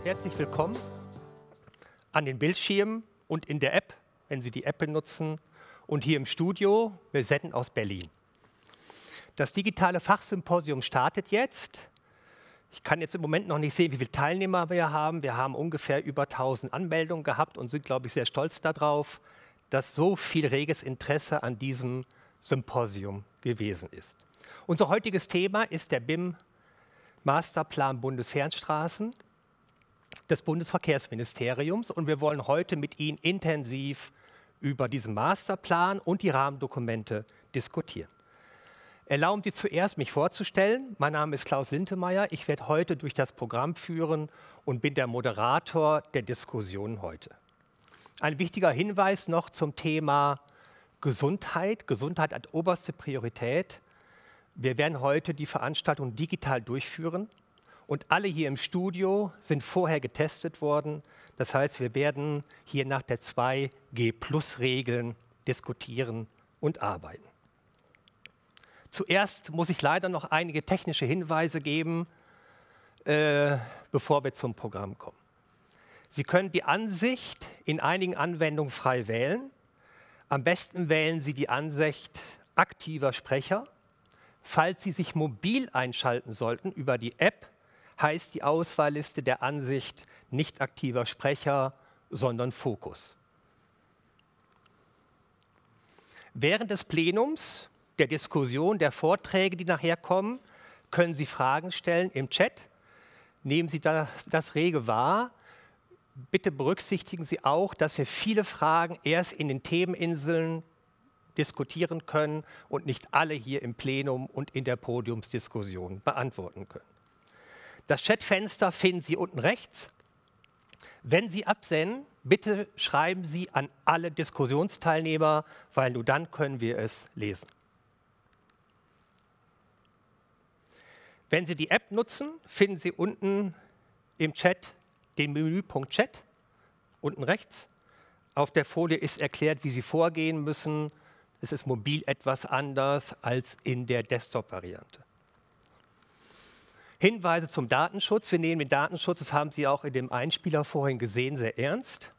Herzlich willkommen an den Bildschirmen und in der App, wenn Sie die App benutzen, und hier im Studio. Wir senden aus Berlin. Das digitale Fachsymposium startet jetzt. Ich kann jetzt im Moment noch nicht sehen, wie viele Teilnehmer wir haben. Wir haben ungefähr über 1000 Anmeldungen gehabt und sind, glaube ich, sehr stolz darauf, dass so viel reges Interesse an diesem Symposium gewesen ist. Unser heutiges Thema ist der BIM-Masterplan Bundesfernstraßen des Bundesverkehrsministeriums, und wir wollen heute mit Ihnen intensiv über diesen Masterplan und die Rahmendokumente diskutieren. Erlauben Sie zuerst, mich vorzustellen. Mein Name ist Klaus Lintemeyer. Ich werde heute durch das Programm führen und bin der Moderator der Diskussion heute. Ein wichtiger Hinweis noch zum Thema Gesundheit. Gesundheit hat oberste Priorität. Wir werden heute die Veranstaltung digital durchführen. Und alle hier im Studio sind vorher getestet worden. Das heißt, wir werden hier nach der 2G-Plus-Regeln diskutieren und arbeiten. Zuerst muss ich leider noch einige technische Hinweise geben, bevor wir zum Programm kommen. Sie können die Ansicht in einigen Anwendungen frei wählen. Am besten wählen Sie die Ansicht aktiver Sprecher. Falls Sie sich mobil einschalten sollten über die App, heißt die Auswahlliste der Ansicht nicht aktiver Sprecher, sondern Fokus. Während des Plenums, der Diskussion, der Vorträge, die nachher kommen, können Sie Fragen stellen im Chat. Nehmen Sie das rege wahr. Bitte berücksichtigen Sie auch, dass wir viele Fragen erst in den Themeninseln diskutieren können und nicht alle hier im Plenum und in der Podiumsdiskussion beantworten können. Das Chatfenster finden Sie unten rechts. Wenn Sie absenden, bitte schreiben Sie an alle Diskussionsteilnehmer, weil nur dann können wir es lesen. Wenn Sie die App nutzen, finden Sie unten im Chat den Menüpunkt Chat, unten rechts. Auf der Folie ist erklärt, wie Sie vorgehen müssen. Es ist mobil etwas anders als in der Desktop-Variante. Hinweise zum Datenschutz. Wir nehmen den Datenschutz, das haben Sie auch in dem Einspieler vorhin gesehen, sehr ernst.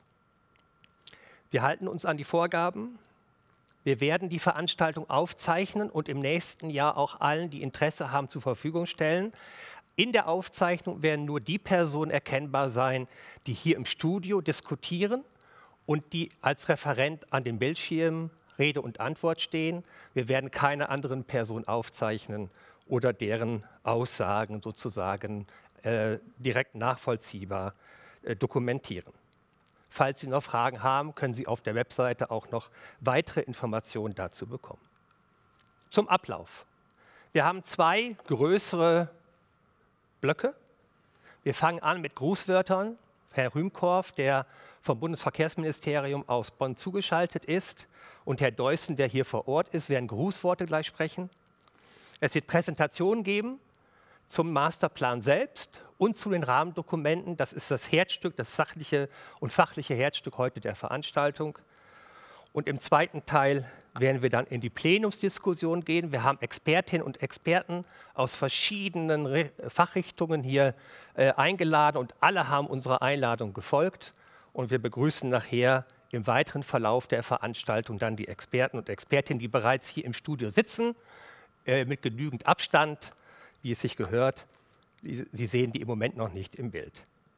Wir halten uns an die Vorgaben. Wir werden die Veranstaltung aufzeichnen und im nächsten Jahr auch allen, die Interesse haben, zur Verfügung stellen. In der Aufzeichnung werden nur die Personen erkennbar sein, die hier im Studio diskutieren und die als Referent an den Bildschirmen Rede und Antwort stehen. Wir werden keine anderen Personen aufzeichnen oder deren Aussagen sozusagen direkt nachvollziehbar dokumentieren. Falls Sie noch Fragen haben, können Sie auf der Webseite auch noch weitere Informationen dazu bekommen. Zum Ablauf. Wir haben zwei größere Blöcke. Wir fangen an mit Grußwörtern. Herr Rühmkorff, der vom Bundesverkehrsministerium aus Bonn zugeschaltet ist, und Herr Deussen, der hier vor Ort ist, werden Grußworte gleich sprechen. Es wird Präsentationen geben zum Masterplan selbst und zu den Rahmendokumenten. Das ist das Herzstück, das sachliche und fachliche Herzstück heute der Veranstaltung. Und im zweiten Teil werden wir dann in die Plenumsdiskussion gehen. Wir haben Expertinnen und Experten aus verschiedenen Fachrichtungen hier eingeladen und alle haben unserer Einladung gefolgt. Und wir begrüßen nachher im weiteren Verlauf der Veranstaltung dann die Experten und Expertinnen, die bereits hier im Studio sitzen, mit genügend Abstand, wie es sich gehört. Sie sehen die im Moment noch nicht im Bild.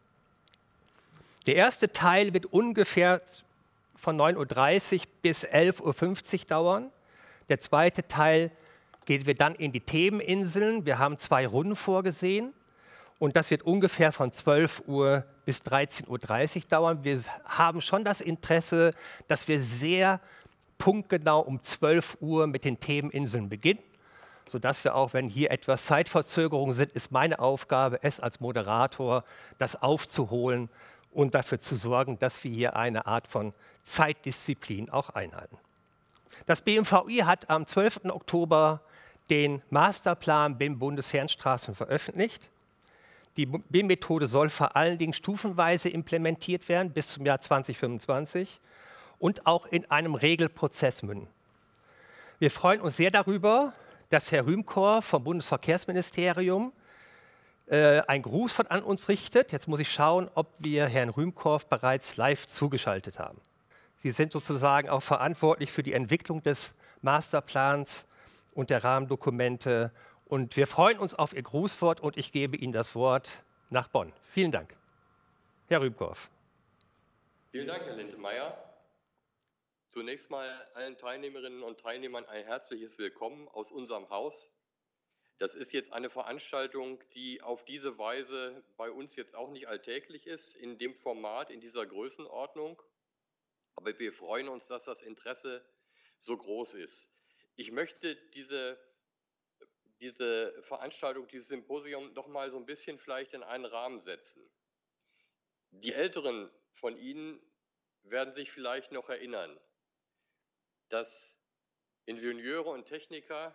Der erste Teil wird ungefähr von 9:30 Uhr bis 11:50 Uhr dauern. Der zweite Teil gehen wir dann in die Themeninseln. Wir haben 2 Runden vorgesehen und das wird ungefähr von 12 Uhr bis 13:30 Uhr dauern. Wir haben schon das Interesse, dass wir sehr punktgenau um 12 Uhr mit den Themeninseln beginnen, sodass wir auch, wenn hier etwas Zeitverzögerungen sind, ist meine Aufgabe, es als Moderator, das aufzuholen und dafür zu sorgen, dass wir hier eine Art von Zeitdisziplin auch einhalten. Das BMVI hat am 12. Oktober den Masterplan BIM-Bundesfernstraßen veröffentlicht. Die BIM-Methode soll vor allen Dingen stufenweise implementiert werden bis zum Jahr 2025 und auch in einem Regelprozess münden. Wir freuen uns sehr darüber, dass Herr Rühmkorff vom Bundesverkehrsministerium einen Gruß an uns richtet. Jetzt muss ich schauen, ob wir Herrn Rühmkorff bereits live zugeschaltet haben. Sie sind sozusagen auch verantwortlich für die Entwicklung des Masterplans und der Rahmendokumente. Und wir freuen uns auf Ihr Grußwort und ich gebe Ihnen das Wort nach Bonn. Vielen Dank. Herr Rühmkorff. Vielen Dank, Herr Lintemeyer. Zunächst mal allen Teilnehmerinnen und Teilnehmern ein herzliches Willkommen aus unserem Haus. Das ist jetzt eine Veranstaltung, die auf diese Weise bei uns jetzt auch nicht alltäglich ist, in dem Format, in dieser Größenordnung. Aber wir freuen uns, dass das Interesse so groß ist. Ich möchte diese Veranstaltung, dieses Symposium noch mal so ein bisschen vielleicht in einen Rahmen setzen. Die Älteren von Ihnen werden sich vielleicht noch erinnern, dass Ingenieure und Techniker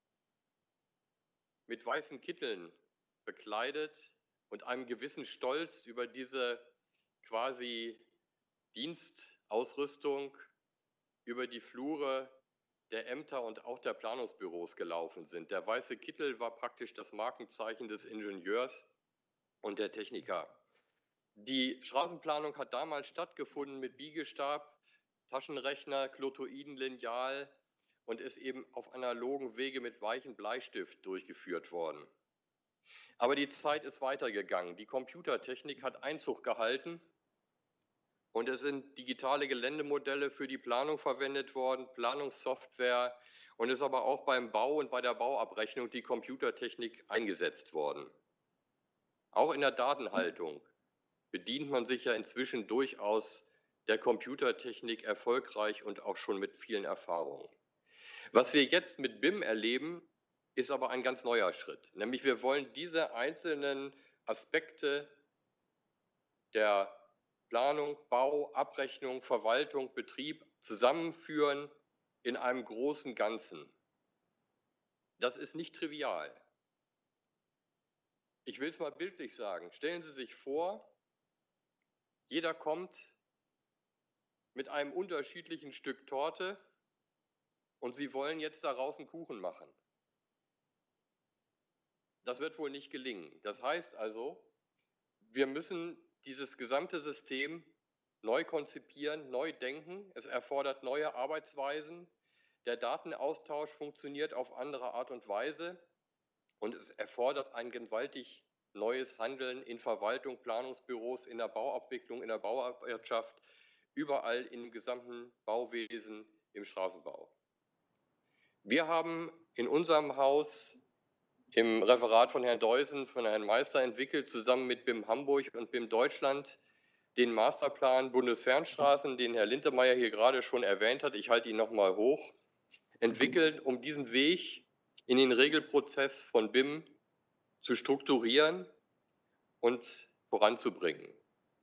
mit weißen Kitteln bekleidet und einem gewissen Stolz über diese quasi Dienstausrüstung über die Flure der Ämter und auch der Planungsbüros gelaufen sind. Der weiße Kittel war praktisch das Markenzeichen des Ingenieurs und der Techniker. Die Straßenplanung hat damals stattgefunden mit Biegestab, Taschenrechner, Klotoiden, Lineal und ist eben auf analogen Wege mit weichem Bleistift durchgeführt worden. Aber die Zeit ist weitergegangen. Die Computertechnik hat Einzug gehalten und es sind digitale Geländemodelle für die Planung verwendet worden, Planungssoftware, und ist aber auch beim Bau und bei der Bauabrechnung die Computertechnik eingesetzt worden. Auch in der Datenhaltung bedient man sich ja inzwischen durchaus der Computertechnik erfolgreich und auch schon mit vielen Erfahrungen. Was wir jetzt mit BIM erleben, ist aber ein ganz neuer Schritt. Nämlich wir wollen diese einzelnen Aspekte der Planung, Bau, Abrechnung, Verwaltung, Betrieb zusammenführen in einem großen Ganzen. Das ist nicht trivial. Ich will es mal bildlich sagen. Stellen Sie sich vor, jeder kommt mit einem unterschiedlichen Stück Torte und Sie wollen jetzt daraus einen Kuchen machen. Das wird wohl nicht gelingen. Das heißt also, wir müssen dieses gesamte System neu konzipieren, neu denken. Es erfordert neue Arbeitsweisen. Der Datenaustausch funktioniert auf andere Art und Weise und es erfordert ein gewaltig neues Handeln in Verwaltung, Planungsbüros, in der Bauabwicklung, in der Bauwirtschaft, überall im gesamten Bauwesen, im Straßenbau. Wir haben in unserem Haus im Referat von Herrn Deusen, von Herrn Meister entwickelt, zusammen mit BIM Hamburg und BIM Deutschland, den Masterplan Bundesfernstraßen, den Herr Lintemeyer hier gerade schon erwähnt hat. Ich halte ihn noch mal hoch. Entwickelt, um diesen Weg in den Regelprozess von BIM zu strukturieren und voranzubringen.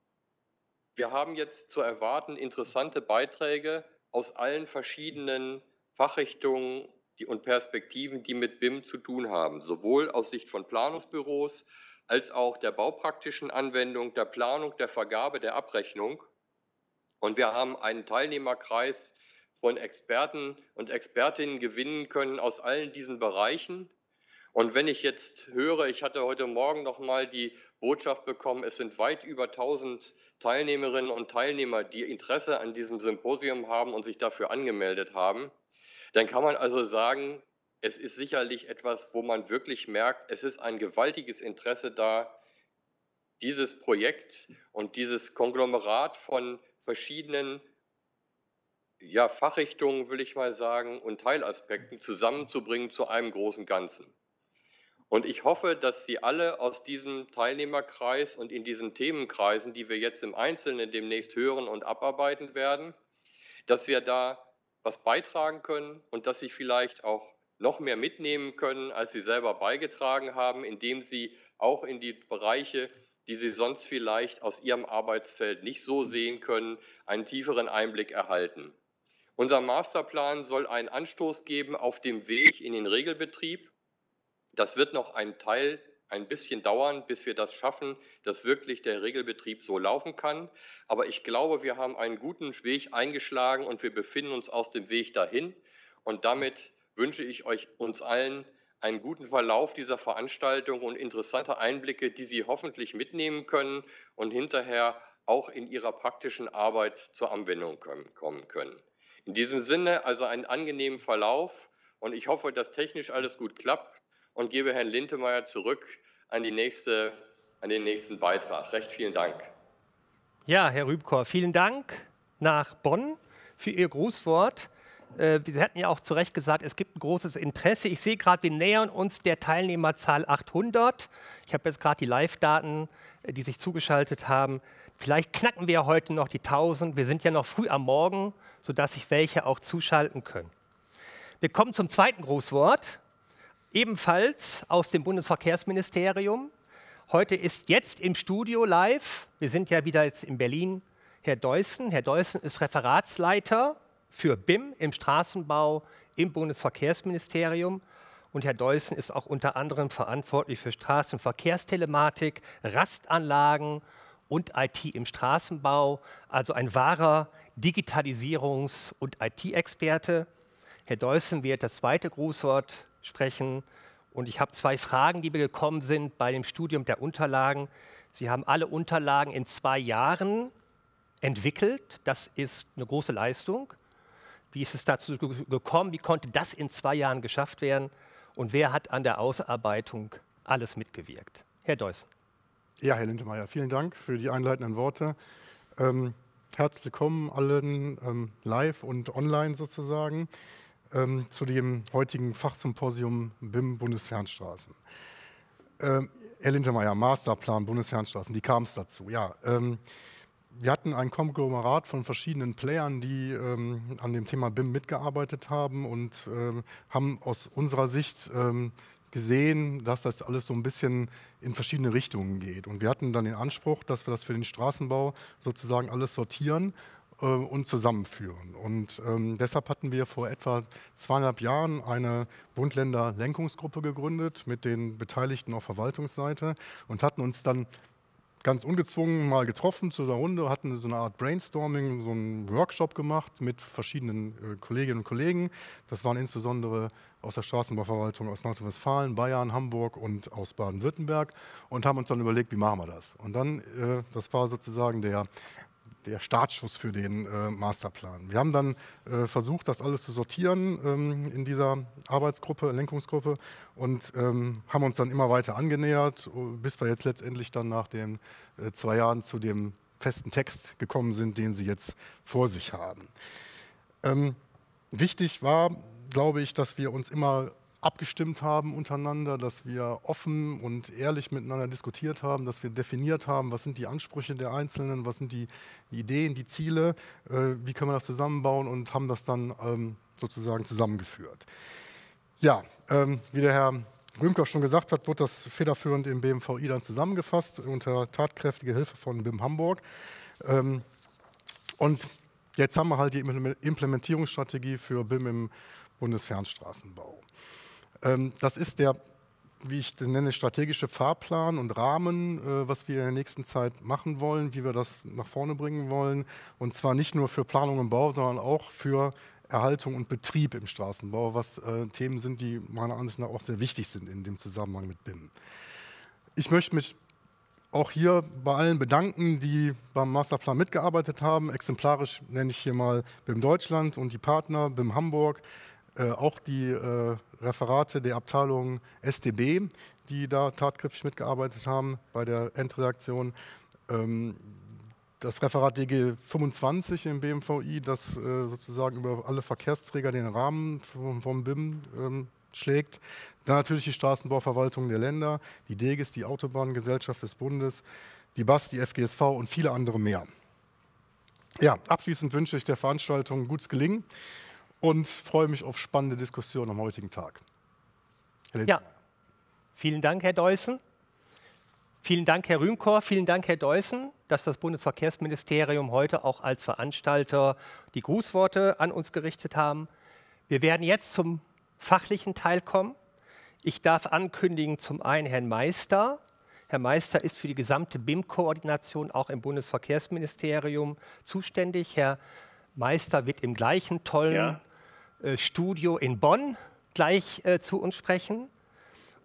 Wir haben jetzt zu erwarten interessante Beiträge aus allen verschiedenen Fachrichtungen und Perspektiven, die mit BIM zu tun haben, sowohl aus Sicht von Planungsbüros als auch der baupraktischen Anwendung, der Planung, der Vergabe, der Abrechnung. Und wir haben einen Teilnehmerkreis von Experten und Expertinnen gewinnen können aus allen diesen Bereichen. Und wenn ich jetzt höre, ich hatte heute Morgen noch mal die Botschaft bekommen, es sind weit über 1000 Teilnehmerinnen und Teilnehmer, die Interesse an diesem Symposium haben und sich dafür angemeldet haben, dann kann man also sagen, es ist sicherlich etwas, wo man wirklich merkt, es ist ein gewaltiges Interesse da, dieses Projekt und dieses Konglomerat von verschiedenen Fachrichtungen, will ich mal sagen, und Teilaspekten zusammenzubringen zu einem großen Ganzen. Und ich hoffe, dass Sie alle aus diesem Teilnehmerkreis und in diesen Themenkreisen, die wir jetzt im Einzelnen demnächst hören und abarbeiten werden, dass wir da was beitragen können und dass Sie vielleicht auch noch mehr mitnehmen können, als Sie selber beigetragen haben, indem Sie auch in die Bereiche, die Sie sonst vielleicht aus Ihrem Arbeitsfeld nicht so sehen können, einen tieferen Einblick erhalten. Unser Masterplan soll einen Anstoß geben auf dem Weg in den Regelbetrieb. Das wird noch ein bisschen dauern, bis wir das schaffen, dass wirklich der Regelbetrieb so laufen kann. Aber ich glaube, wir haben einen guten Weg eingeschlagen und wir befinden uns auf dem Weg dahin. Und damit wünsche ich uns allen einen guten Verlauf dieser Veranstaltung und interessante Einblicke, die Sie hoffentlich mitnehmen können und hinterher auch in Ihrer praktischen Arbeit zur Anwendung kommen können. In diesem Sinne also einen angenehmen Verlauf und ich hoffe, dass technisch alles gut klappt und gebe Herrn Lintemeyer zurück an den nächsten Beitrag. Recht vielen Dank. Ja, Herr Rübkor, vielen Dank nach Bonn für Ihr Grußwort. Sie hatten ja auch zu Recht gesagt, es gibt ein großes Interesse. Ich sehe gerade, wir nähern uns der Teilnehmerzahl 800. Ich habe jetzt gerade die Live-Daten, die sich zugeschaltet haben. Vielleicht knacken wir heute noch die 1000. Wir sind ja noch früh am Morgen, sodass sich welche auch zuschalten können. Wir kommen zum zweiten Grußwort, ebenfalls aus dem Bundesverkehrsministerium. Heute ist jetzt im Studio live, wir sind ja wieder jetzt in Berlin, Herr Deussen. Herr Deussen ist Referatsleiter für BIM im Straßenbau im Bundesverkehrsministerium. Und Herr Deussen ist auch unter anderem verantwortlich für Straßenverkehrstelematik, Rastanlagen und IT im Straßenbau, also ein wahrer Digitalisierungs- und IT-Experte. Herr Deussen wird das zweite Grußwort sprechen. Und ich habe zwei Fragen, die mir gekommen sind bei dem Studium der Unterlagen. Sie haben alle Unterlagen in 2 Jahren entwickelt. Das ist eine große Leistung. Wie ist es dazu gekommen? Wie konnte das in 2 Jahren geschafft werden? Und wer hat an der Ausarbeitung alles mitgewirkt? Herr Deussen. Ja, Herr Lintemeyer, vielen Dank für die einleitenden Worte. Herzlich willkommen allen live und online sozusagen zu dem heutigen Fachsymposium BIM Bundesfernstraßen. Herr Lintemeyer, Masterplan Bundesfernstraßen, wie kam es dazu? Ja, wir hatten ein Konglomerat von verschiedenen Playern, die an dem Thema BIM mitgearbeitet haben und haben aus unserer Sicht gesehen, dass das alles so ein bisschen in verschiedene Richtungen geht. Und wir hatten dann den Anspruch, dass wir das für den Straßenbau sozusagen alles sortieren und zusammenführen. Und deshalb hatten wir vor etwa 2,5 Jahren eine Bund-Länder-Lenkungsgruppe gegründet mit den Beteiligten auf Verwaltungsseite und hatten uns dann ganz ungezwungen mal getroffen zu einer Runde, hatten so eine Art Brainstorming, so einen Workshop gemacht mit verschiedenen Kolleginnen und Kollegen. Das waren insbesondere aus der Straßenbauverwaltung aus Nordrhein-Westfalen, Bayern, Hamburg und aus Baden-Württemberg und haben uns dann überlegt, wie machen wir das? Und dann, das war sozusagen der Startschuss für den Masterplan. Wir haben dann versucht, das alles zu sortieren in dieser Arbeitsgruppe, Lenkungsgruppe und haben uns dann immer weiter angenähert, bis wir jetzt letztendlich dann nach den 2 Jahren zu dem festen Text gekommen sind, den Sie jetzt vor sich haben. Wichtig war, glaube ich, dass wir uns immer abgestimmt haben untereinander, dass wir offen und ehrlich miteinander diskutiert haben, dass wir definiert haben, was sind die Ansprüche der Einzelnen, was sind die Ideen, die Ziele, wie können wir das zusammenbauen und haben das dann sozusagen zusammengeführt. Ja, wie der Herr Rübkor schon gesagt hat, wird das federführend im BMVI dann zusammengefasst unter tatkräftiger Hilfe von BIM Hamburg. Und jetzt haben wir halt die Implementierungsstrategie für BIM im Bundesfernstraßenbau. Das ist der, wie ich den nenne, strategische Fahrplan und Rahmen, was wir in der nächsten Zeit machen wollen, wie wir das nach vorne bringen wollen. Und zwar nicht nur für Planung und Bau, sondern auch für Erhaltung und Betrieb im Straßenbau, was Themen sind, die meiner Ansicht nach auch sehr wichtig sind in dem Zusammenhang mit BIM. Ich möchte mich auch hier bei allen bedanken, die beim Masterplan mitgearbeitet haben. Exemplarisch nenne ich hier mal BIM Deutschland und die Partner, BIM Hamburg, auch die Referate der Abteilung StB, die da tatkräftig mitgearbeitet haben bei der Endredaktion. Das Referat DG 25 im BMVI, das sozusagen über alle Verkehrsträger den Rahmen vom BIM schlägt. Dann natürlich die Straßenbauverwaltung der Länder, die DEGES, die Autobahngesellschaft des Bundes, die BAS, die FGSV und viele andere mehr. Ja, abschließend wünsche ich der Veranstaltung gutes Gelingen und freue mich auf spannende Diskussionen am heutigen Tag. Ja, vielen Dank, Herr Deussen. Vielen Dank, Herr Rübkor. Vielen Dank, Herr Deussen, dass das Bundesverkehrsministerium heute auch als Veranstalter die Grußworte an uns gerichtet haben. Wir werden jetzt zum fachlichen Teil kommen. Ich darf ankündigen zum einen Herrn Meister. Herr Meister ist für die gesamte BIM-Koordination auch im Bundesverkehrsministerium zuständig. Herr Meister wird im gleichen tollen Studio in Bonn gleich zu uns sprechen.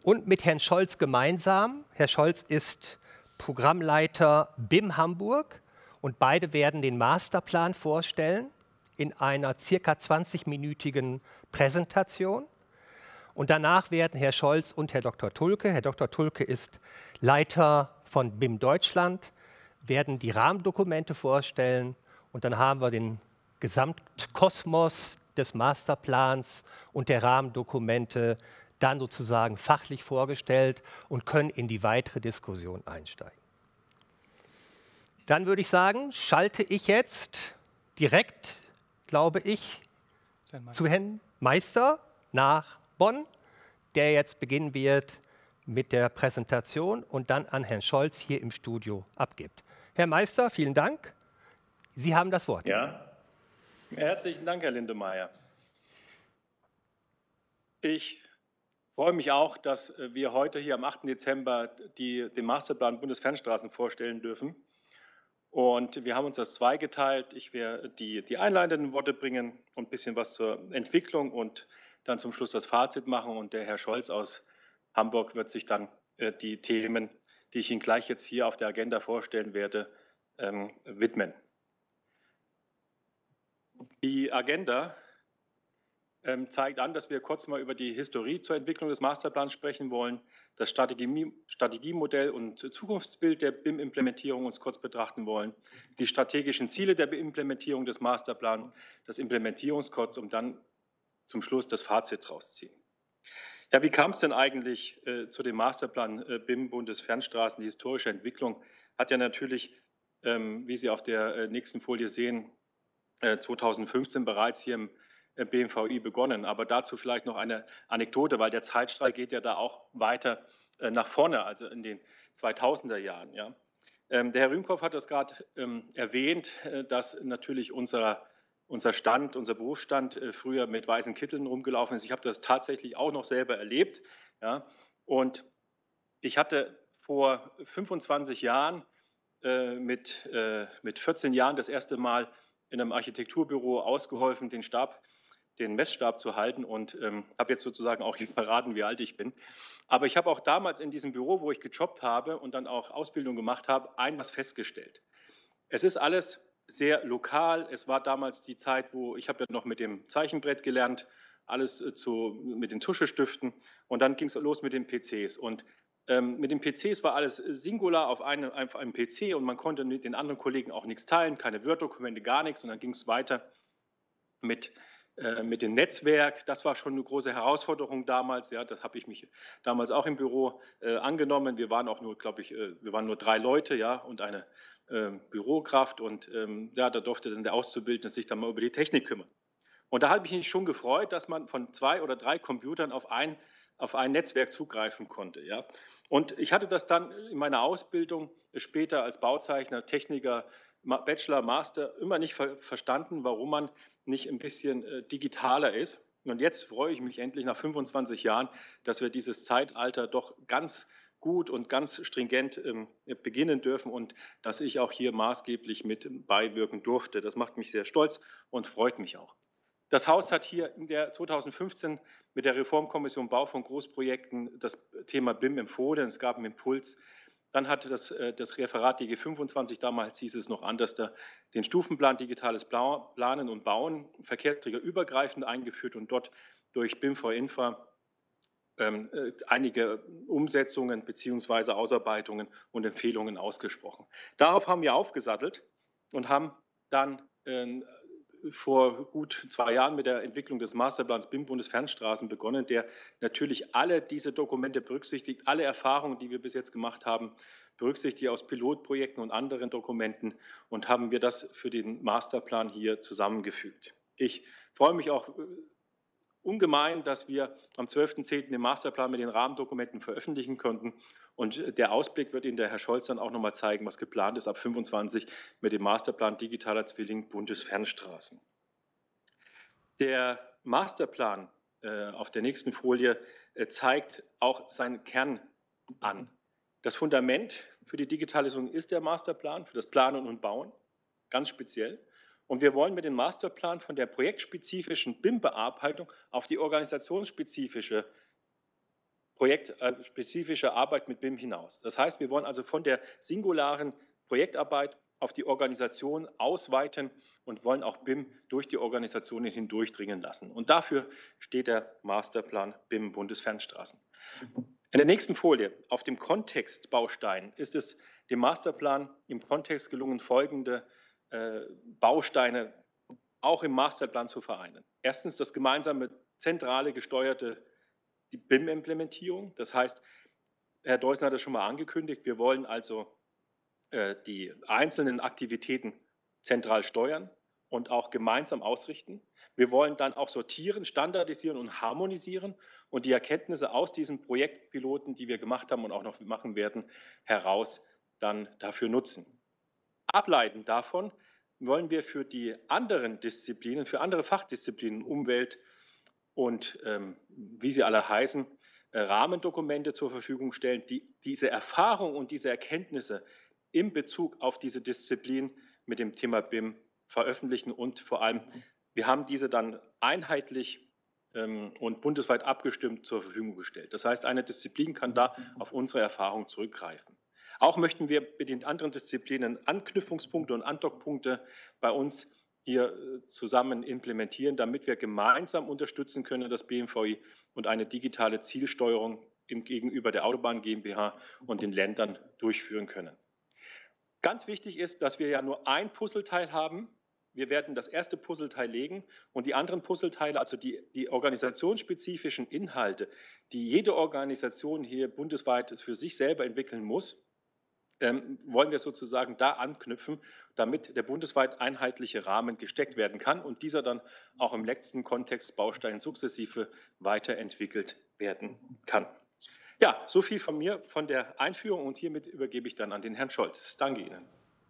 und mit Herrn Scholz gemeinsam. Herr Scholz ist Programmleiter BIM Hamburg und beide werden den Masterplan vorstellen in einer circa 20-minütigen Präsentation. Und danach werden Herr Scholz und Herr Dr. Tulke ist Leiter von BIM Deutschland, werden die Rahmendokumente vorstellen und dann haben wir den Gesamtkosmos des Masterplans und der Rahmendokumente dann sozusagen fachlich vorgestellt und können in die weitere Diskussion einsteigen. Dann würde ich sagen, schalte ich jetzt direkt, glaube ich, zu Herrn Meister nach Bonn, der jetzt beginnen wird mit der Präsentation und dann an Herrn Scholz hier im Studio abgibt. Herr Meister, vielen Dank. Sie haben das Wort. Ja, herzlichen Dank, Herr Lindemeyer. Ich freue mich auch, dass wir heute hier am 8. Dezember den Masterplan Bundesfernstraßen vorstellen dürfen. Und wir haben uns das zweigeteilt. Ich werde die einleitenden Worte bringen und ein bisschen was zur Entwicklung und dann zum Schluss das Fazit machen. Und der Herr Scholz aus Hamburg wird sich dann die Themen, die ich Ihnen gleich jetzt hier auf der Agenda vorstellen werde, widmen. Die Agenda zeigt an, dass wir kurz mal über die Historie zur Entwicklung des Masterplans sprechen wollen, das Strategiemodell und Zukunftsbild der BIM-Implementierung uns kurz betrachten wollen, die strategischen Ziele der BIM-Implementierung des Masterplans, das Implementierungskurz, um dann zum Schluss das Fazit daraus ziehen. Ja, wie kam es denn eigentlich zu dem Masterplan BIM Bundesfernstraßen? Die historische Entwicklung hat ja natürlich, wie Sie auf der nächsten Folie sehen, 2015 bereits hier im BMVI begonnen. Aber dazu vielleicht noch eine Anekdote, weil der Zeitstrahl geht ja da auch weiter nach vorne, also in den 2000er Jahren. Ja. Der Herr Rühmkopf hat das gerade erwähnt, dass natürlich unser Berufsstand früher mit weißen Kitteln rumgelaufen ist. Ich habe das tatsächlich auch noch selber erlebt. Ja. Und ich hatte vor 25 Jahren mit 14 Jahren das erste Mal in einem Architekturbüro ausgeholfen, den Messstab zu halten und habe jetzt sozusagen auch verraten, wie alt ich bin. Aber ich habe auch damals in diesem Büro, wo ich gejobbt habe und dann auch Ausbildung gemacht habe, was festgestellt. Es ist alles sehr lokal. Es war damals die Zeit, wo ich habe ja noch mit dem Zeichenbrett gelernt, alles mit den Tuschestiften und dann ging es los mit den PCs. Und mit den PCs war alles singular auf einem PC und man konnte mit den anderen Kollegen auch nichts teilen, keine Word-Dokumente, gar nichts. Und dann ging es weiter mit dem Netzwerk. Das war schon eine große Herausforderung damals. Ja, das habe ich mich damals auch im Büro angenommen. Wir waren auch nur, glaube ich, wir waren nur 3 Leute, ja, und eine Bürokraft. Und ja, da durfte dann der Auszubildende sich dann mal über die Technik kümmern. Und da habe ich mich schon gefreut, dass man von 2 oder 3 Computern auf ein Netzwerk zugreifen konnte. Ja. Und ich hatte das dann in meiner Ausbildung später als Bauzeichner, Techniker, Bachelor, Master immer nicht verstanden, warum man nicht ein bisschen digitaler ist. Und jetzt freue ich mich endlich nach 25 Jahren, dass wir dieses Zeitalter doch ganz gut und ganz stringent beginnen dürfen und dass ich auch hier maßgeblich mit beiwirken durfte. Das macht mich sehr stolz und freut mich auch. Das Haus hat hier in der 2015 mit der Reformkommission Bau von Großprojekten das Thema BIM empfohlen. Es gab einen Impuls. Dann hatte das Referat DG 25, damals hieß es noch anders, den Stufenplan digitales Planen und Bauen verkehrsträgerübergreifend eingeführt und dort durch BIM for Infra einige Umsetzungen bzw. Ausarbeitungen und Empfehlungen ausgesprochen. Darauf haben wir aufgesattelt und haben dann vor gut 2 Jahren mit der Entwicklung des Masterplans BIM Bundesfernstraßen begonnen, der natürlich alle diese Dokumente berücksichtigt, alle Erfahrungen, die wir bis jetzt gemacht haben, berücksichtigt aus Pilotprojekten und anderen Dokumenten und haben wir das für den Masterplan hier zusammengefügt. Ich freue mich auch ungemein, dass wir am 12.10. den Masterplan mit den Rahmendokumenten veröffentlichen konnten. Und der Ausblick wird Ihnen der Herr Scholz dann auch nochmal zeigen, was geplant ist ab 25 mit dem Masterplan Digitaler Zwilling Bundesfernstraßen. Der Masterplan auf der nächsten Folie zeigt auch seinen Kern an. Das Fundament für die Digitalisierung ist der Masterplan, für das Planen und Bauen, ganz speziell. Und wir wollen mit dem Masterplan von der projektspezifischen BIM-Bearbeitung auf die organisationsspezifische projektspezifische Arbeit mit BIM hinaus. Das heißt, wir wollen also von der singularen Projektarbeit auf die Organisation ausweiten und wollen auch BIM durch die Organisationen hindurchdringen lassen. Und dafür steht der Masterplan BIM Bundesfernstraßen. In der nächsten Folie, auf dem Kontextbaustein, ist es dem Masterplan im Kontext gelungen, folgende Bausteine auch im Masterplan zu vereinen. Erstens das gemeinsame, zentrale, gesteuerte BIM-Implementierung. Das heißt, Herr Deussen hat es schon mal angekündigt, wir wollen also die einzelnen Aktivitäten zentral steuern und auch gemeinsam ausrichten. Wir wollen dann auch sortieren, standardisieren und harmonisieren und die Erkenntnisse aus diesen Projektpiloten, die wir gemacht haben und auch noch machen werden, heraus dann dafür nutzen. Ableitend davon wollen wir für die anderen Disziplinen, für andere Fachdisziplinen, Umwelt und wie sie alle heißen, Rahmendokumente zur Verfügung stellen, die diese Erfahrung und diese Erkenntnisse in Bezug auf diese Disziplin mit dem Thema BIM veröffentlichen und vor allem, wir haben diese dann einheitlich und bundesweit abgestimmt zur Verfügung gestellt. Das heißt, eine Disziplin kann da auf unsere Erfahrung zurückgreifen. Auch möchten wir mit den anderen Disziplinen Anknüpfungspunkte und Andockpunkte bei uns hier zusammen implementieren, damit wir gemeinsam unterstützen können, das BMVI und eine digitale Zielsteuerung gegenüber der Autobahn GmbH und den Ländern durchführen können. Ganz wichtig ist, dass wir ja nur ein Puzzleteil haben. Wir werden das erste Puzzleteil legen und die anderen Puzzleteile, also die organisationsspezifischen Inhalte, die jede Organisation hier bundesweit für sich selber entwickeln muss, wollen wir sozusagen da anknüpfen, damit der bundesweit einheitliche Rahmen gesteckt werden kann und dieser dann auch im letzten Kontextbaustein sukzessive weiterentwickelt werden kann. Ja, so viel von mir, von der Einführung und hiermit übergebe ich dann an den Herrn Scholz. Danke Ihnen.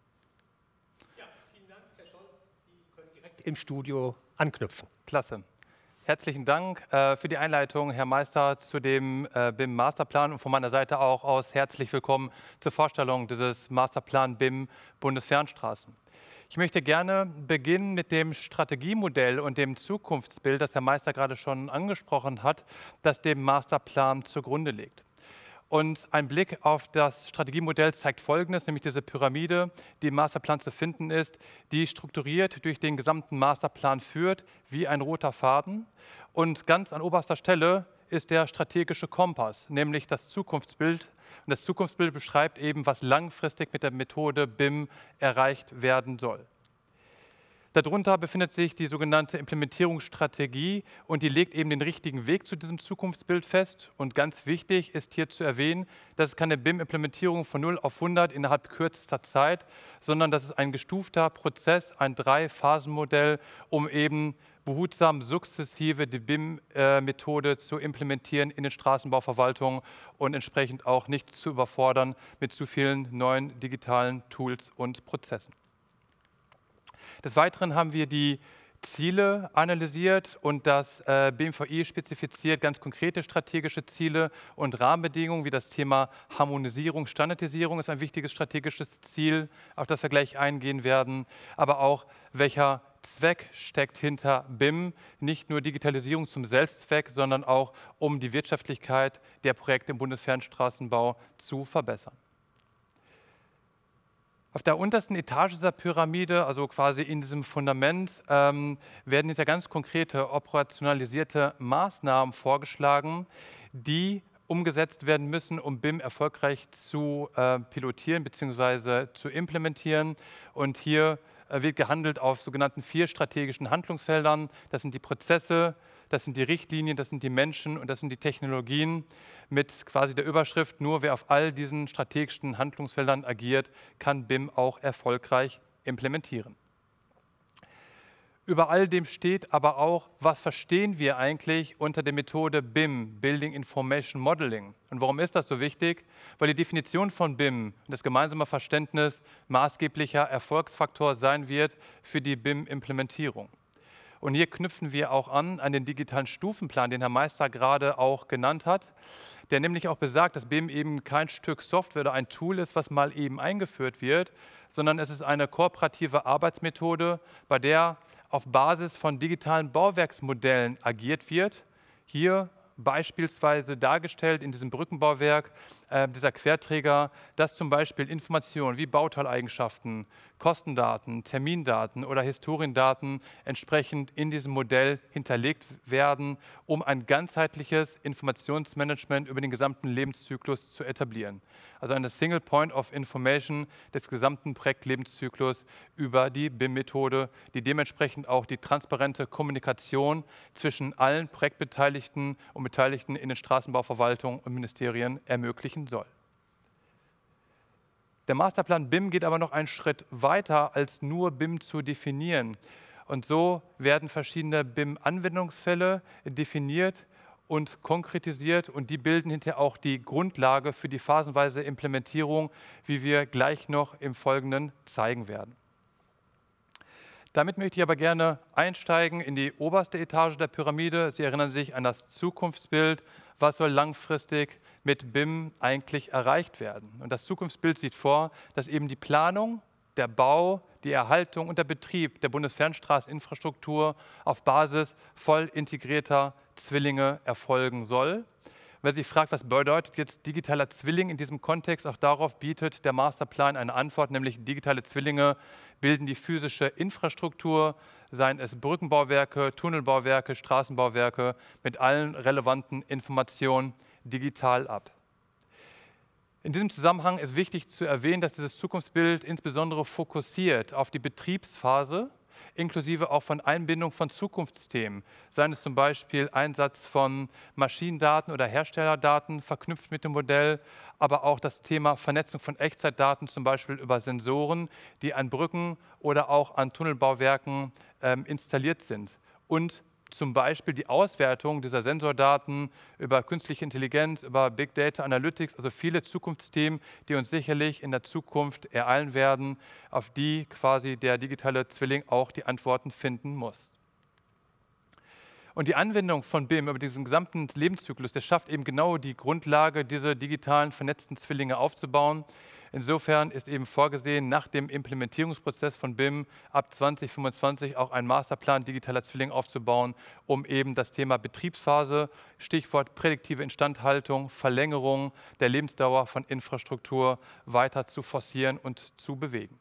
Ja, vielen Dank, Herr Scholz. Sie können direkt im Studio anknüpfen. Klasse. Herzlichen Dank für die Einleitung, Herr Meister, zu dem BIM Masterplan und von meiner Seite auch aus herzlich willkommen zur Vorstellung dieses Masterplan BIM Bundesfernstraßen. Ich möchte gerne beginnen mit dem Strategiemodell und dem Zukunftsbild, das Herr Meister gerade schon angesprochen hat, das dem Masterplan zugrunde liegt. Und ein Blick auf das Strategiemodell zeigt Folgendes, nämlich diese Pyramide, die im Masterplan zu finden ist, die strukturiert durch den gesamten Masterplan führt, wie ein roter Faden. Und ganz an oberster Stelle ist der strategische Kompass, nämlich das Zukunftsbild. Und das Zukunftsbild beschreibt eben, was langfristig mit der Methode BIM erreicht werden soll. Darunter befindet sich die sogenannte Implementierungsstrategie und die legt eben den richtigen Weg zu diesem Zukunftsbild fest. Und ganz wichtig ist hier zu erwähnen, dass es keine BIM-Implementierung von 0 auf 100 innerhalb kürzester Zeit, sondern dass es ein gestufter Prozess, ein 3-Phasen-Modell, um eben behutsam sukzessive die BIM-Methode zu implementieren in den Straßenbauverwaltungen und entsprechend auch nicht zu überfordern mit zu vielen neuen digitalen Tools und Prozessen. Des Weiteren haben wir die Ziele analysiert und das BMVI spezifiziert ganz konkrete strategische Ziele und Rahmenbedingungen, wie das Thema Harmonisierung, Standardisierung ist ein wichtiges strategisches Ziel, auf das wir gleich eingehen werden, aber auch welcher Zweck steckt hinter BIM, nicht nur Digitalisierung zum Selbstzweck, sondern auch um die Wirtschaftlichkeit der Projekte im Bundesfernstraßenbau zu verbessern. Auf der untersten Etage dieser Pyramide, also quasi in diesem Fundament, werden hinter ganz konkrete operationalisierte Maßnahmen vorgeschlagen, die umgesetzt werden müssen, um BIM erfolgreich zu pilotieren bzw. zu implementieren. Und hier wird gehandelt auf sogenannten 4 strategischen Handlungsfeldern. Das sind die Prozesse, das sind die Richtlinien, das sind die Menschen und das sind die Technologien mit quasi der Überschrift, nur wer auf all diesen strategischen Handlungsfeldern agiert, kann BIM auch erfolgreich implementieren. Über all dem steht aber auch, was verstehen wir eigentlich unter der Methode BIM, Building Information Modeling. Und warum ist das so wichtig? Weil die Definition von BIM, das gemeinsame Verständnis, maßgeblicher Erfolgsfaktor sein wird für die BIM-Implementierung. Und hier knüpfen wir auch an den digitalen Stufenplan, den Herr Meister gerade auch genannt hat, der nämlich auch besagt, dass BIM eben kein Stück Software oder ein Tool ist, was mal eben eingeführt wird, sondern es ist eine kooperative Arbeitsmethode, bei der auf Basis von digitalen Bauwerksmodellen agiert wird. Hier beispielsweise dargestellt in diesem Brückenbauwerk, dieser Querträger, dass zum Beispiel Informationen wie Bauteileigenschaften, Kostendaten, Termindaten oder Historiendaten entsprechend in diesem Modell hinterlegt werden, um ein ganzheitliches Informationsmanagement über den gesamten Lebenszyklus zu etablieren. Also eine Single Point of Information des gesamten Projektlebenszyklus über die BIM-Methode, die dementsprechend auch die transparente Kommunikation zwischen allen Projektbeteiligten und Beteiligten in den Straßenbauverwaltungen und Ministerien ermöglichen soll. Der Masterplan BIM geht aber noch einen Schritt weiter, als nur BIM zu definieren. Und so werden verschiedene BIM-Anwendungsfälle definiert und konkretisiert und die bilden hinterher auch die Grundlage für die phasenweise Implementierung, wie wir gleich noch im Folgenden zeigen werden. Damit möchte ich aber gerne einsteigen in die oberste Etage der Pyramide. Sie erinnern sich an das Zukunftsbild. Was soll langfristig mit BIM eigentlich erreicht werden? Und das Zukunftsbild sieht vor, dass eben die Planung, der Bau, die Erhaltung und der Betrieb der Bundesfernstraßeninfrastruktur auf Basis voll integrierter Zwillinge erfolgen soll. Wer sich fragt, was bedeutet jetzt digitaler Zwilling in diesem Kontext, auch darauf bietet der Masterplan eine Antwort, nämlich digitale Zwillinge bilden die physische Infrastruktur, seien es Brückenbauwerke, Tunnelbauwerke, Straßenbauwerke, mit allen relevanten Informationen digital ab. In diesem Zusammenhang ist wichtig zu erwähnen, dass dieses Zukunftsbild insbesondere fokussiert auf die Betriebsphase, inklusive auch von Einbindung von Zukunftsthemen, seien es zum Beispiel Einsatz von Maschinendaten oder Herstellerdaten verknüpft mit dem Modell, aber auch das Thema Vernetzung von Echtzeitdaten, zum Beispiel über Sensoren, die an Brücken oder auch an Tunnelbauwerken installiert sind. Und zum Beispiel die Auswertung dieser Sensordaten über künstliche Intelligenz, über Big Data Analytics, also viele Zukunftsthemen, die uns sicherlich in der Zukunft ereilen werden, auf die quasi der digitale Zwilling auch die Antworten finden muss. Und die Anwendung von BIM über diesen gesamten Lebenszyklus, der schafft eben genau die Grundlage, diese digitalen vernetzten Zwillinge aufzubauen. Insofern ist eben vorgesehen, nach dem Implementierungsprozess von BIM ab 2025 auch einen Masterplan digitaler Zwilling aufzubauen, um eben das Thema Betriebsphase, Stichwort prädiktive Instandhaltung, Verlängerung der Lebensdauer von Infrastruktur weiter zu forcieren und zu bewegen.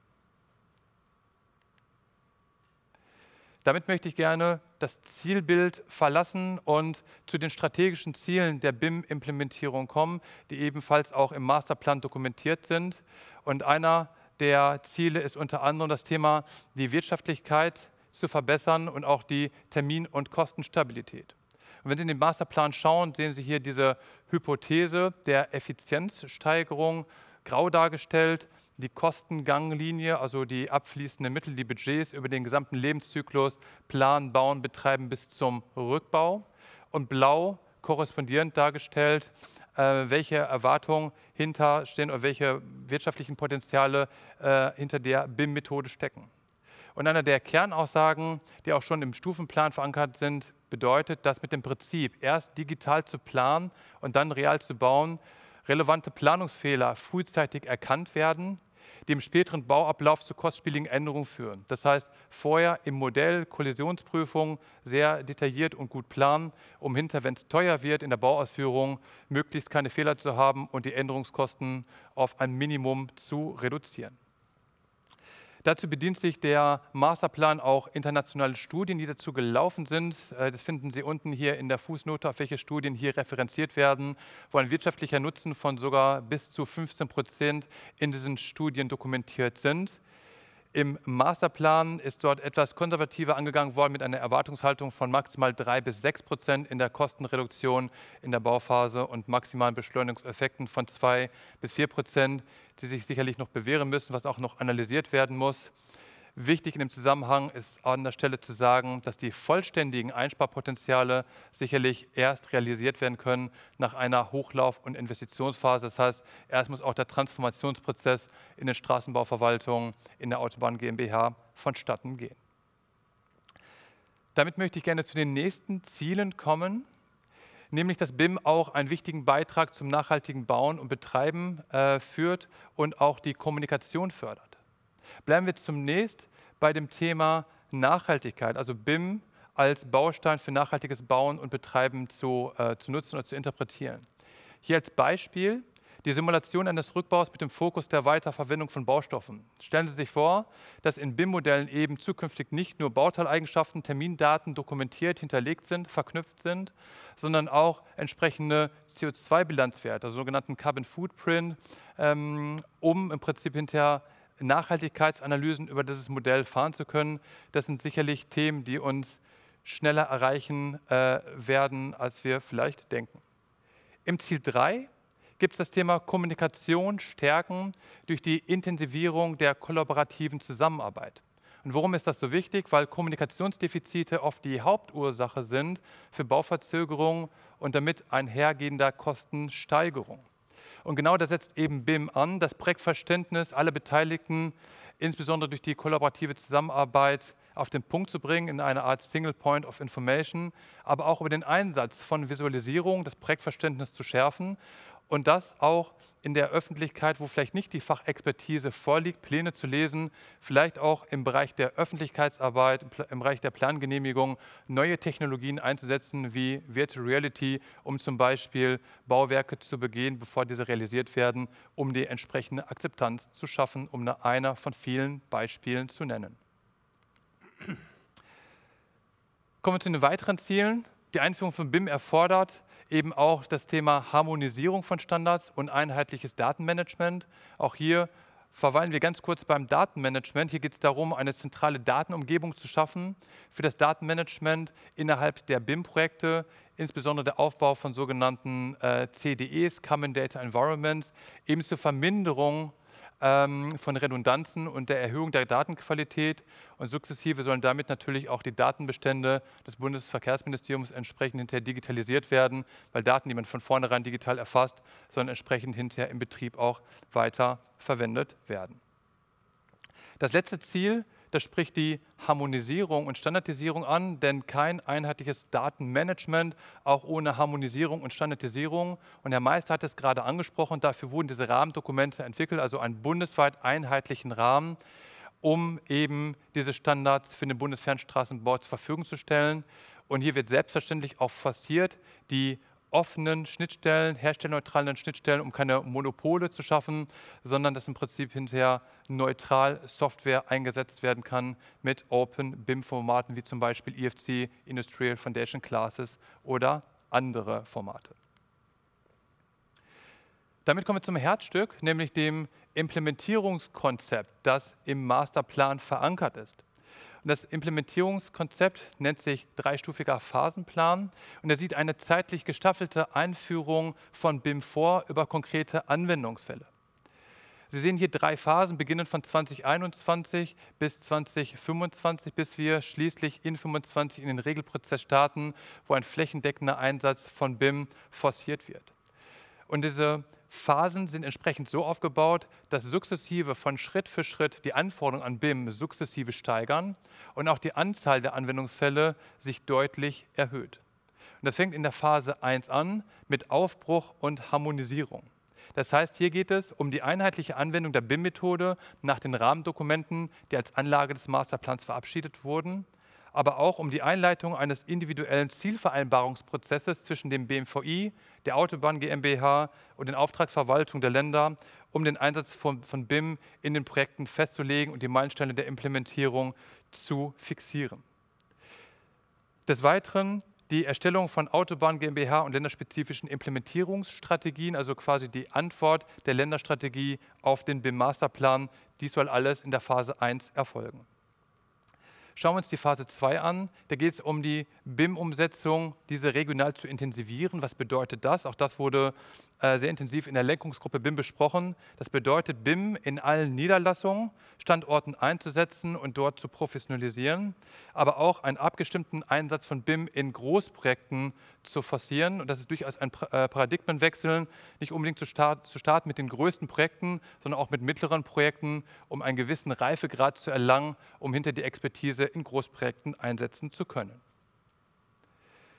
Damit möchte ich gerne das Zielbild verlassen und zu den strategischen Zielen der BIM-Implementierung kommen, die ebenfalls auch im Masterplan dokumentiert sind. Und einer der Ziele ist unter anderem das Thema, die Wirtschaftlichkeit zu verbessern und auch die Termin- und Kostenstabilität. Und wenn Sie in den Masterplan schauen, sehen Sie hier diese Hypothese der Effizienzsteigerung, grau dargestellt, die Kostenganglinie, also die abfließenden Mittel, die Budgets über den gesamten Lebenszyklus, planen, bauen, betreiben bis zum Rückbau. Und blau korrespondierend dargestellt, welche Erwartungen hinterstehen oder welche wirtschaftlichen Potenziale hinter der BIM-Methode stecken. Und eine der Kernaussagen, die auch schon im Stufenplan verankert sind, bedeutet, dass mit dem Prinzip erst digital zu planen und dann real zu bauen, relevante Planungsfehler frühzeitig erkannt werden, die im späteren Bauablauf zu kostspieligen Änderungen führen. Das heißt, vorher im Modell Kollisionsprüfung sehr detailliert und gut planen, um hinterher, wenn es teuer wird in der Bauausführung, möglichst keine Fehler zu haben und die Änderungskosten auf ein Minimum zu reduzieren. Dazu bedient sich der Masterplan auch internationale Studien, die dazu gelaufen sind. Das finden Sie unten hier in der Fußnote, auf welche Studien hier referenziert werden, wo ein wirtschaftlicher Nutzen von sogar bis zu 15% in diesen Studien dokumentiert sind. Im Masterplan ist dort etwas konservativer angegangen worden mit einer Erwartungshaltung von maximal 3 bis 6% in der Kostenreduktion in der Bauphase und maximalen Beschleunigungseffekten von 2 bis 4%, die sich sicherlich noch bewähren müssen, was auch noch analysiert werden muss. Wichtig in dem Zusammenhang ist an der Stelle zu sagen, dass die vollständigen Einsparpotenziale sicherlich erst realisiert werden können nach einer Hochlauf- und Investitionsphase. Das heißt, erst muss auch der Transformationsprozess in den Straßenbauverwaltungen, in der Autobahn GmbH vonstatten gehen. Damit möchte ich gerne zu den nächsten Zielen kommen, nämlich dass BIM auch einen wichtigen Beitrag zum nachhaltigen Bauen und Betreiben führt und auch die Kommunikation fördert. Bleiben wir zunächst bei dem Thema Nachhaltigkeit, also BIM als Baustein für nachhaltiges Bauen und Betreiben zu nutzen oder zu interpretieren. Hier als Beispiel die Simulation eines Rückbaus mit dem Fokus der Weiterverwendung von Baustoffen. Stellen Sie sich vor, dass in BIM-Modellen eben zukünftig nicht nur Bauteileigenschaften, Termindaten dokumentiert, hinterlegt sind, verknüpft sind, sondern auch entsprechende CO2-Bilanzwerte, also sogenannten Carbon Footprint, um im Prinzip hinterher Nachhaltigkeitsanalysen über dieses Modell fahren zu können. Das sind sicherlich Themen, die uns schneller erreichen werden, als wir vielleicht denken. Im Ziel 3 gibt es das Thema Kommunikation stärken durch die Intensivierung der kollaborativen Zusammenarbeit. Und warum ist das so wichtig? Weil Kommunikationsdefizite oft die Hauptursache sind für Bauverzögerungen und damit einhergehender Kostensteigerung. Und genau da setzt eben BIM an, das Projektverständnis aller Beteiligten, insbesondere durch die kollaborative Zusammenarbeit, auf den Punkt zu bringen in eine Art Single Point of Information, aber auch über den Einsatz von Visualisierung das Projektverständnis zu schärfen und das auch in der Öffentlichkeit, wo vielleicht nicht die Fachexpertise vorliegt, Pläne zu lesen, vielleicht auch im Bereich der Öffentlichkeitsarbeit, im Bereich der Plangenehmigung neue Technologien einzusetzen wie Virtual Reality, um zum Beispiel Bauwerke zu begehen, bevor diese realisiert werden, um die entsprechende Akzeptanz zu schaffen, um nur einer von vielen Beispielen zu nennen. Kommen wir zu den weiteren Zielen. Die Einführung von BIM erfordert eben auch das Thema Harmonisierung von Standards und einheitliches Datenmanagement. Auch hier verweilen wir ganz kurz beim Datenmanagement. Hier geht es darum, eine zentrale Datenumgebung zu schaffen für das Datenmanagement innerhalb der BIM-Projekte, insbesondere der Aufbau von sogenannten CDEs, Common Data Environments, eben zur Verminderung von Redundanzen und der Erhöhung der Datenqualität. Und sukzessive sollen damit natürlich auch die Datenbestände des Bundesverkehrsministeriums entsprechend hinterher digitalisiert werden, weil Daten, die man von vornherein digital erfasst, sollen entsprechend hinterher im Betrieb auch weiter verwendet werden. Das letzte Ziel, das spricht die Harmonisierung und Standardisierung an, denn kein einheitliches Datenmanagement, auch ohne Harmonisierung und Standardisierung. Und Herr Meister hat es gerade angesprochen, dafür wurden diese Rahmendokumente entwickelt, also einen bundesweit einheitlichen Rahmen, um eben diese Standards für den Bundesfernstraßenbau zur Verfügung zu stellen. Und hier wird selbstverständlich auch forciert, die offenen Schnittstellen, herstellerneutralen Schnittstellen, um keine Monopole zu schaffen, sondern dass im Prinzip hinterher neutral Software eingesetzt werden kann mit Open BIM-Formaten wie zum Beispiel IFC, Industrial Foundation Classes oder andere Formate. Damit kommen wir zum Herzstück, nämlich dem Implementierungskonzept, das im Masterplan verankert ist. Und das Implementierungskonzept nennt sich dreistufiger Phasenplan und er sieht eine zeitlich gestaffelte Einführung von BIM vor über konkrete Anwendungsfälle. Sie sehen hier 3 Phasen, beginnend von 2021 bis 2025, bis wir schließlich in 2025 in den Regelprozess starten, wo ein flächendeckender Einsatz von BIM forciert wird. Und diese Phasen sind entsprechend so aufgebaut, dass sukzessive von Schritt für Schritt die Anforderungen an BIM sukzessive steigern und auch die Anzahl der Anwendungsfälle sich deutlich erhöht. Und das fängt in der Phase 1 an mit Aufbruch und Harmonisierung. Das heißt, hier geht es um die einheitliche Anwendung der BIM-Methode nach den Rahmendokumenten, die als Anlage des Masterplans verabschiedet wurden, aber auch um die Einleitung eines individuellen Zielvereinbarungsprozesses zwischen dem BMVI, der Autobahn GmbH und den Auftragsverwaltungen der Länder, um den Einsatz von BIM in den Projekten festzulegen und die Meilensteine der Implementierung zu fixieren. Des Weiteren die Erstellung von Autobahn GmbH und länderspezifischen Implementierungsstrategien, also quasi die Antwort der Länderstrategie auf den BIM-Masterplan. Dies soll alles in der Phase 1 erfolgen. Schauen wir uns die Phase 2 an. Da geht es um die BIM-Umsetzung, diese regional zu intensivieren. Was bedeutet das? Auch das wurde sehr intensiv in der Lenkungsgruppe BIM besprochen. Das bedeutet, BIM in allen Niederlassungen, Standorten einzusetzen und dort zu professionalisieren, aber auch einen abgestimmten Einsatz von BIM in Großprojekten zu forcieren. Und das ist durchaus ein Paradigmenwechsel, nicht unbedingt zu starten mit den größten Projekten, sondern auch mit mittleren Projekten, um einen gewissen Reifegrad zu erlangen, um hinter die Expertise in Großprojekten einsetzen zu können.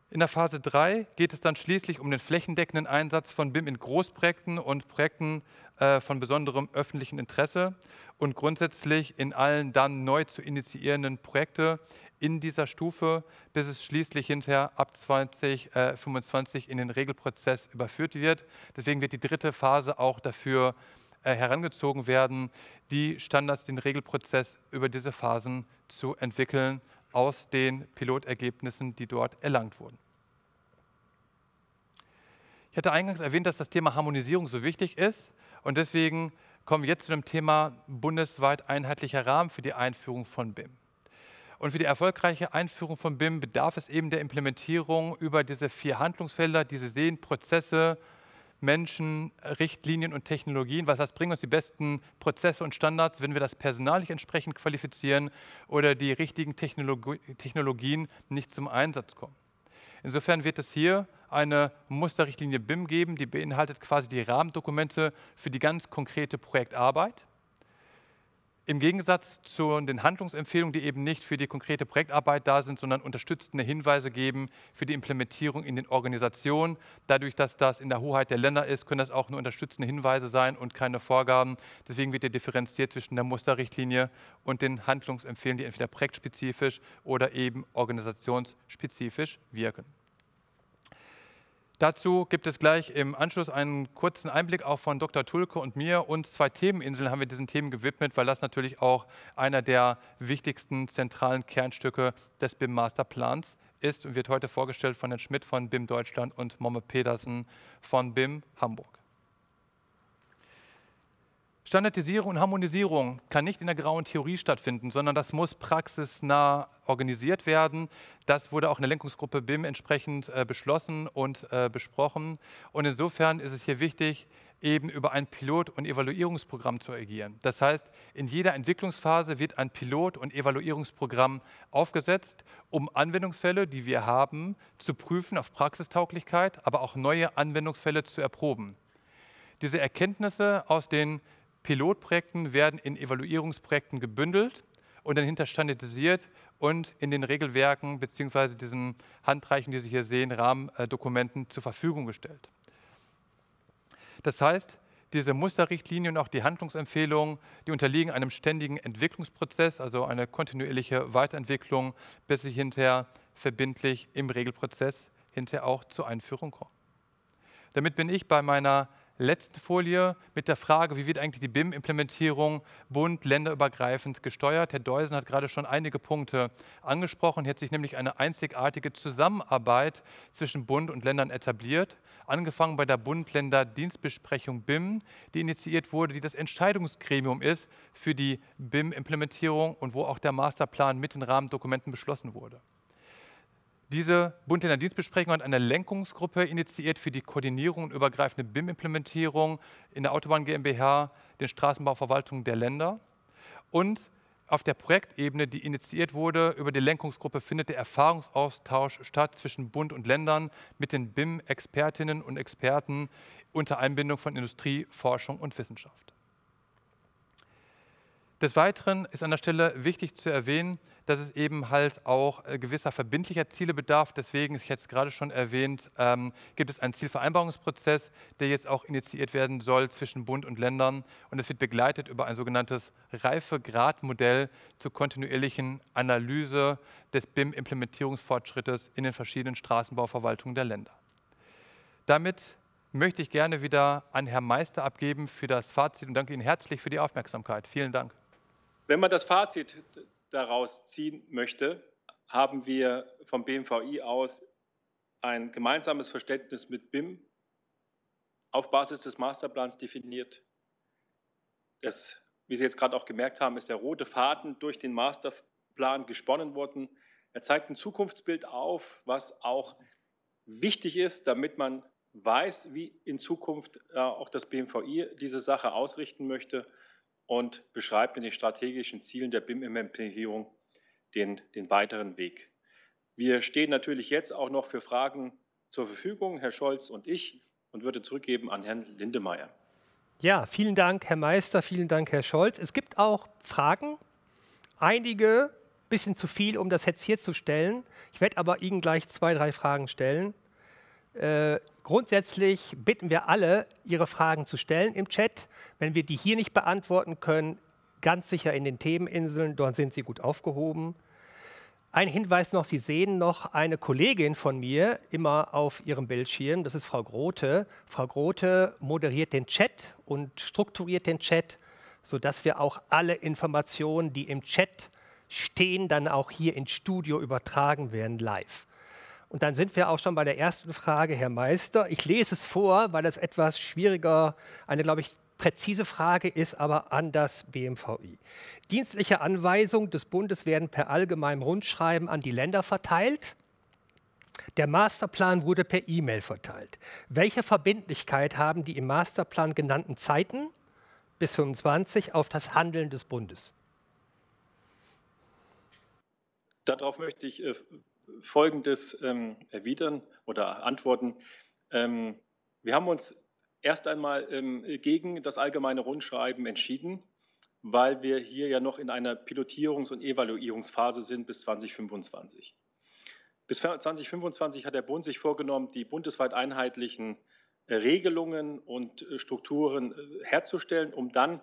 In der Phase 3 geht es dann schließlich um den flächendeckenden Einsatz von BIM in Großprojekten und Projekten von besonderem öffentlichen Interesse und grundsätzlich in allen dann neu zu initiierenden Projekten in dieser Stufe, bis es schließlich hinterher ab 2025 in den Regelprozess überführt wird. Deswegen wird die dritte Phase auch dafür herangezogen werden, die Standards, den Regelprozess über diese Phasen zu entwickeln aus den Pilotergebnissen, die dort erlangt wurden. Ich hatte eingangs erwähnt, dass das Thema Harmonisierung so wichtig ist und deswegen kommen wir jetzt zu dem Thema bundesweit einheitlicher Rahmen für die Einführung von BIM. Und für die erfolgreiche Einführung von BIM bedarf es eben der Implementierung über diese 4 Handlungsfelder, die Sie sehen, Prozesse, Menschen, Richtlinien und Technologien. Was bringen uns die besten Prozesse und Standards, wenn wir das Personal nicht entsprechend qualifizieren oder die richtigen Technologien nicht zum Einsatz kommen. Insofern wird es hier eine Musterrichtlinie BIM geben, die beinhaltet quasi die Rahmendokumente für die ganz konkrete Projektarbeit. Im Gegensatz zu den Handlungsempfehlungen, die eben nicht für die konkrete Projektarbeit da sind, sondern unterstützende Hinweise geben für die Implementierung in den Organisationen. Dadurch, dass das in der Hoheit der Länder ist, können das auch nur unterstützende Hinweise sein und keine Vorgaben. Deswegen wird hier differenziert zwischen der Musterrichtlinie und den Handlungsempfehlungen, die entweder projektspezifisch oder eben organisationsspezifisch wirken. Dazu gibt es gleich im Anschluss einen kurzen Einblick auch von Dr. Tulke und mir. Und 2 Themeninseln haben wir diesen Themen gewidmet, weil das natürlich auch einer der wichtigsten zentralen Kernstücke des BIM-Masterplans ist und wird heute vorgestellt von Herrn Schmidt von BIM Deutschland und Momme Pedersen von BIM Hamburg. Standardisierung und Harmonisierung kann nicht in der grauen Theorie stattfinden, sondern das muss praxisnah organisiert werden. Das wurde auch in der Lenkungsgruppe BIM entsprechend beschlossen und besprochen. Und insofern ist es hier wichtig, eben über ein Pilot- und Evaluierungsprogramm zu agieren. Das heißt, in jeder Entwicklungsphase wird ein Pilot- und Evaluierungsprogramm aufgesetzt, um Anwendungsfälle, die wir haben, zu prüfen auf Praxistauglichkeit, aber auch neue Anwendungsfälle zu erproben. Diese Erkenntnisse aus den Pilotprojekten werden in Evaluierungsprojekten gebündelt und dann hinter standardisiert und in den Regelwerken bzw. diesen Handreichen, die Sie hier sehen, Rahmendokumenten zur Verfügung gestellt. Das heißt, diese Musterrichtlinien und auch die Handlungsempfehlungen, die unterliegen einem ständigen Entwicklungsprozess, also eine kontinuierliche Weiterentwicklung, bis sie hinterher verbindlich im Regelprozess hinterher auch zur Einführung kommen. Damit bin ich bei meiner letzten Folie mit der Frage, wie wird eigentlich die BIM-Implementierung bund-, länderübergreifend gesteuert. Herr Deusen hat gerade schon einige Punkte angesprochen. Hier hat sich nämlich eine einzigartige Zusammenarbeit zwischen Bund und Ländern etabliert. Angefangen bei der Bund-Länder-Dienstbesprechung BIM, die initiiert wurde, die das Entscheidungsgremium ist für die BIM-Implementierung und wo auch der Masterplan mit den Rahmendokumenten beschlossen wurde. Diese Bund-Länder-Dienstbesprechung hat eine Lenkungsgruppe initiiert für die Koordinierung und übergreifende BIM-Implementierung in der Autobahn GmbH, den Straßenbauverwaltungen der Länder. Und auf der Projektebene, die initiiert wurde, über die Lenkungsgruppe findet der Erfahrungsaustausch statt zwischen Bund und Ländern mit den BIM-Expertinnen und Experten unter Einbindung von Industrie, Forschung und Wissenschaft. Des Weiteren ist an der Stelle wichtig zu erwähnen, dass es eben halt auch gewisser verbindlicher Ziele bedarf. Deswegen, ich hatte es gerade schon erwähnt, gibt es einen Zielvereinbarungsprozess, der jetzt auch initiiert werden soll zwischen Bund und Ländern. Und es wird begleitet über ein sogenanntes Reifegradmodell zur kontinuierlichen Analyse des BIM-Implementierungsfortschrittes in den verschiedenen Straßenbauverwaltungen der Länder. Damit möchte ich gerne wieder an Herrn Meister abgeben für das Fazit und danke Ihnen herzlich für die Aufmerksamkeit. Vielen Dank. Wenn man das Fazit daraus ziehen möchte, haben wir vom BMVI aus ein gemeinsames Verständnis mit BIM auf Basis des Masterplans definiert. Das, wie Sie jetzt gerade auch gemerkt haben, ist der rote Faden durch den Masterplan gesponnen worden. Er zeigt ein Zukunftsbild auf, was auch wichtig ist, damit man weiß, wie in Zukunft auch das BMVI diese Sache ausrichten möchte und beschreibt in den strategischen Zielen der BIM-Implementierung den weiteren Weg. Wir stehen natürlich jetzt auch noch für Fragen zur Verfügung, Herr Scholz und ich, und würde zurückgeben an Herrn Lindemeyer. Ja, vielen Dank, Herr Meister, vielen Dank, Herr Scholz. Es gibt auch Fragen. Einige bisschen zu viel, um das jetzt hier zu stellen. Ich werde aber Ihnen gleich 2, 3 Fragen stellen. Grundsätzlich bitten wir alle, Ihre Fragen zu stellen im Chat. Wenn wir die hier nicht beantworten können, ganz sicher in den Themeninseln, dort sind Sie gut aufgehoben. Ein Hinweis noch, Sie sehen noch eine Kollegin von mir immer auf Ihrem Bildschirm, das ist Frau Grote. Frau Grote moderiert den Chat und strukturiert den Chat, sodass wir auch alle Informationen, die im Chat stehen, dann auch hier ins Studio übertragen werden live. Und dann sind wir auch schon bei der ersten Frage, Herr Meister. Ich lese es vor, weil das etwas schwieriger, eine, glaube ich, präzise Frage ist, aber an das BMVI. Dienstliche Anweisungen des Bundes werden per allgemeinem Rundschreiben an die Länder verteilt. Der Masterplan wurde per E-Mail verteilt. Welche Verbindlichkeit haben die im Masterplan genannten Zeiten bis 25 auf das Handeln des Bundes? Darauf möchte ich Folgendes erwidern oder antworten. Wir haben uns erst einmal gegen das allgemeine Rundschreiben entschieden, weil wir hier ja noch in einer Pilotierungs- und Evaluierungsphase sind bis 2025. Bis 2025 hat der Bund sich vorgenommen, die bundesweit einheitlichen Regelungen und Strukturen herzustellen, um dann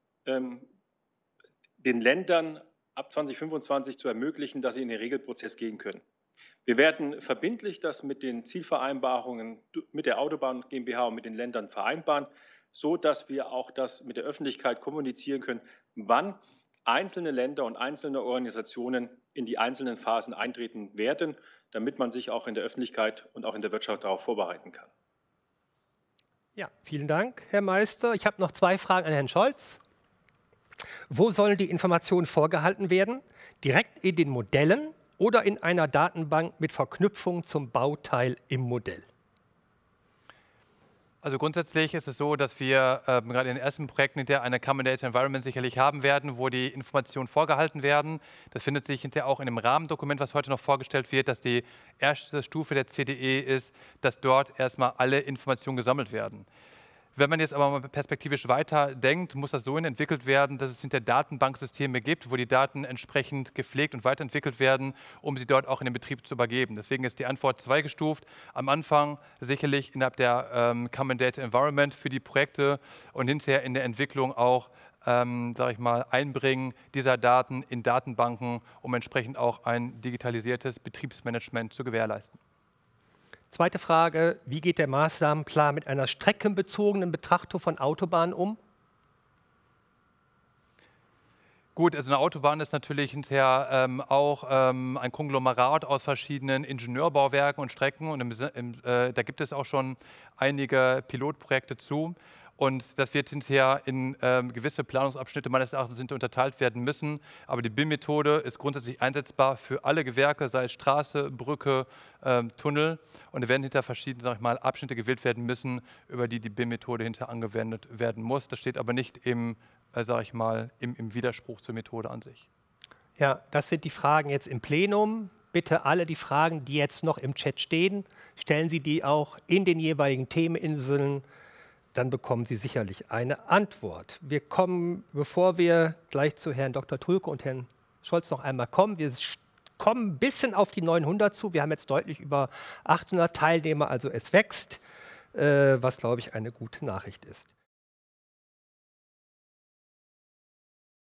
den Ländern ab 2025 zu ermöglichen, dass sie in den Regelprozess gehen können. Wir werden verbindlich das mit den Zielvereinbarungen mit der Autobahn GmbH und mit den Ländern vereinbaren, so dass wir auch das mit der Öffentlichkeit kommunizieren können, wann einzelne Länder und einzelne Organisationen in die einzelnen Phasen eintreten werden, damit man sich auch in der Öffentlichkeit und auch in der Wirtschaft darauf vorbereiten kann. Ja, vielen Dank, Herr Meister. Ich habe noch 2 Fragen an Herrn Scholz. Wo sollen die Informationen vorgehalten werden? Direkt in den Modellen oder in einer Datenbank mit Verknüpfung zum Bauteil im Modell? Also grundsätzlich ist es so, dass wir gerade in den ersten Projekten hinterher eine Common Data Environment sicherlich haben werden, wo die Informationen vorgehalten werden. Das findet sich hinterher auch in dem Rahmendokument, was heute noch vorgestellt wird, dass die erste Stufe der CDE ist, dass dort erstmal alle Informationen gesammelt werden. Wenn man jetzt aber mal perspektivisch weiterdenkt, muss das so entwickelt werden, dass es hinter Datenbanksysteme gibt, wo die Daten entsprechend gepflegt und weiterentwickelt werden, um sie dort auch in den Betrieb zu übergeben. Deswegen ist die Antwort zweigestuft. Am Anfang sicherlich innerhalb der Common Data Environment für die Projekte und hinterher in der Entwicklung auch sage ich mal, Einbringen dieser Daten in Datenbanken, um entsprechend auch ein digitalisiertes Betriebsmanagement zu gewährleisten. Zweite Frage, wie geht der Maßnahmenplan mit einer streckenbezogenen Betrachtung von Autobahnen um? Gut, also eine Autobahn ist natürlich hinterher auch ein Konglomerat aus verschiedenen Ingenieurbauwerken und Strecken und da gibt es auch schon einige Pilotprojekte zu. Und das wird hinterher in gewisse Planungsabschnitte meines Erachtens unterteilt werden müssen. Aber die BIM-Methode ist grundsätzlich einsetzbar für alle Gewerke, sei es Straße, Brücke, Tunnel. Und da werden hinterher verschiedene, sag ich mal, Abschnitte gewählt werden müssen, über die die BIM-Methode hinterher angewendet werden muss. Das steht aber nicht im, sag ich mal, im Widerspruch zur Methode an sich. Ja, das sind die Fragen jetzt im Plenum. Bitte alle die Fragen, die jetzt noch im Chat stehen, stellen Sie die auch in den jeweiligen Themeninseln. Dann bekommen Sie sicherlich eine Antwort. Wir kommen, bevor wir gleich zu Herrn Dr. Tulke und Herrn Scholz noch einmal kommen, wir kommen ein bisschen auf die 900 zu. Wir haben jetzt deutlich über 800 Teilnehmer, also es wächst, was, glaube ich, eine gute Nachricht ist.